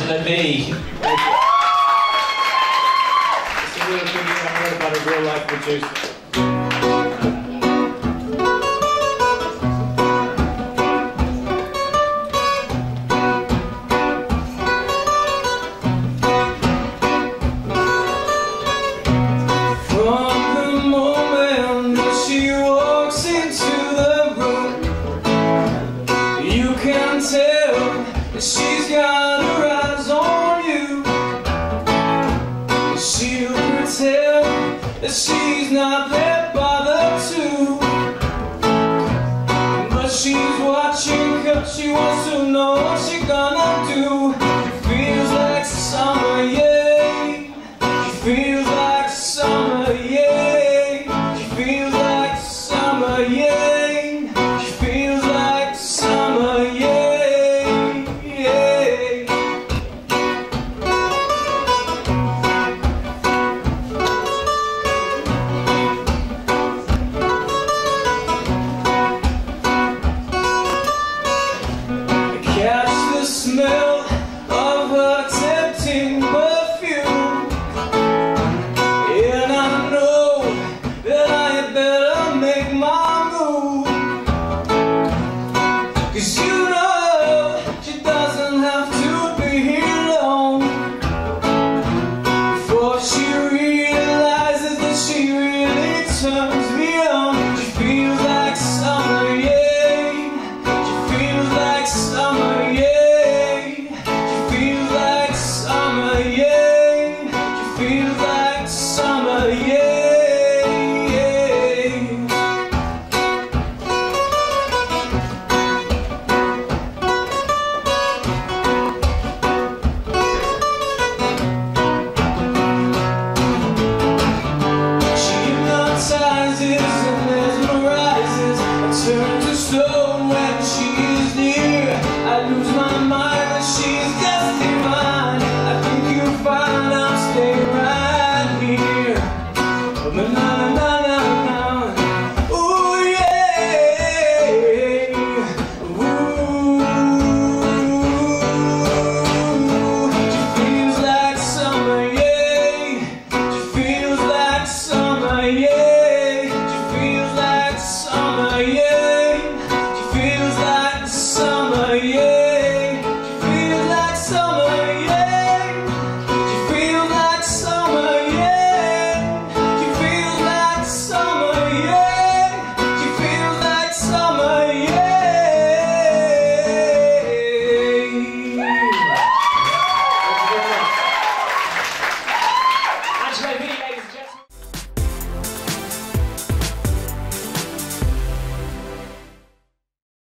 than me. Thank you. It's a real tribute I heard about a real life producer. She's got her eyes on you. She'll pretend that she's not that bothered to, but she's watching 'cause she wants to know what she's gonna do. She feels like summer, yeah. She feels like summer, yeah. She feels like summer, yeah. She feels like summer, yeah. Catch the smell of her tempting perfume, and I know that I had better make my move, 'cause you know she doesn't have to be here long before she realizes that she really turns me on. She feels like summer, yeah. Summer, yeah. She feels like summer, yeah. She feels like summer, yeah, yeah. She hypnotizes and mesmerizes and turns to stone.